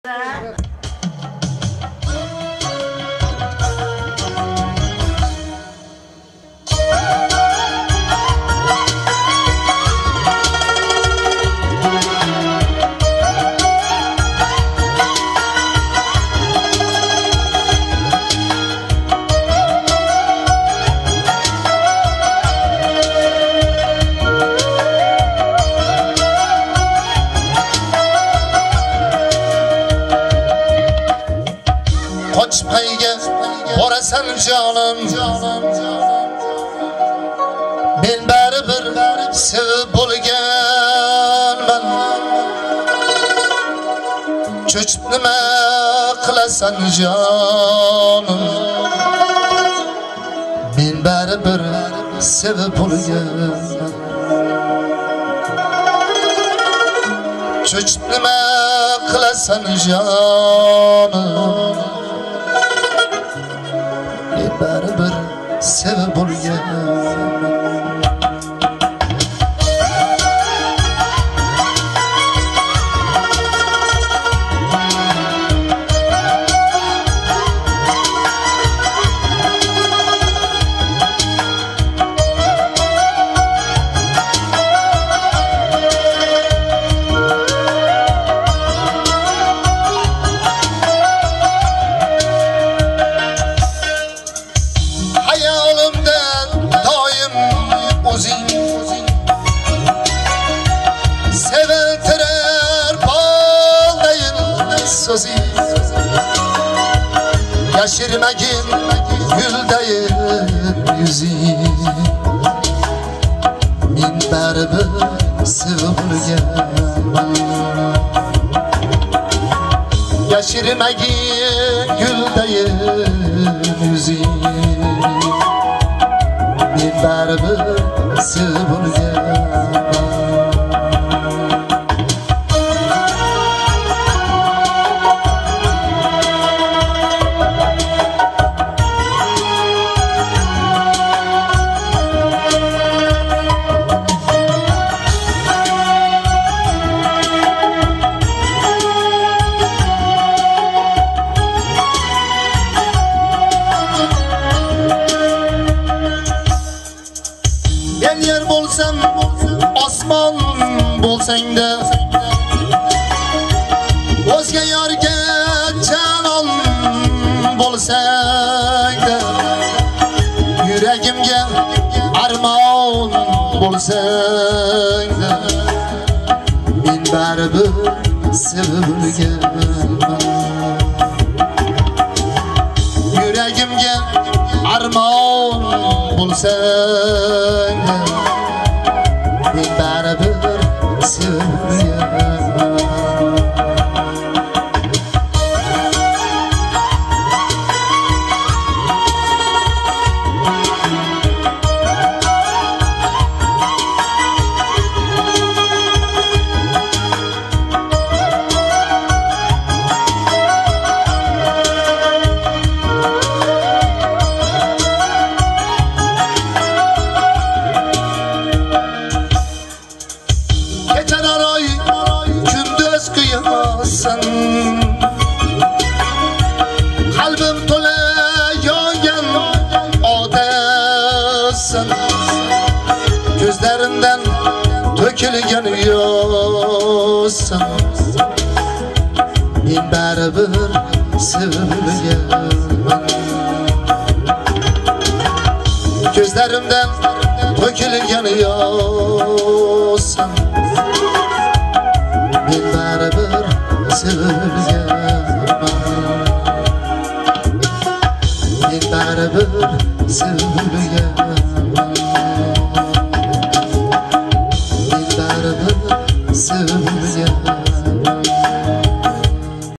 Qochmayga borasan jonim, men baribir sevib bo'lganman. Cho'chib nima qilasan jonim, men baribir sevib bo'lganman. Cho'chib nima qilasan jonim, baribir sevib bo'lganman. Yaşırmagin güldayin yüzing, men baribir sevib bo'lganman. Yaşırmagin güldayin yüzing, men baribir sevib bo'lganman. Ben yer bo'lsam, osmon bo'lsang-da, o'zga yorga janon bo'lsang-da, yuragimga armon bo'lsang-da, men baribir sevib bo'lganman. Yuragimga armon bo'lsang-da, men baribir sevib bo'lganman. Qalbim to'la yongan otasın, ko'zlarimdan to'kilgan yo'sin, men baribir sevib bo'lganman. Ko'zlarimdan to'kilgan yo'sin, men baribir sevib bo'lganman. Men baribir sevib bo'lganman.